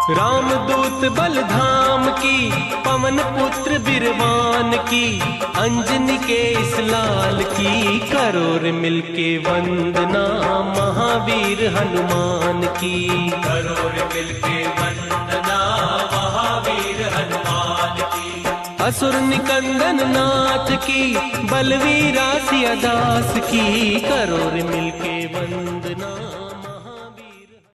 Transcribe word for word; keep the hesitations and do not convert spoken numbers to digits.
रामदूत बलधाम की, पवन पुत्र बिरवान की, अंजनी के इस लाल की, करोर मिलके वंदना महावीर हनुमान की। करोर मिलके वंदना महावीर हनुमान की। असुर निकंदन नाथ की, बलवीरा सियादास की, करोर मिलके वंदना।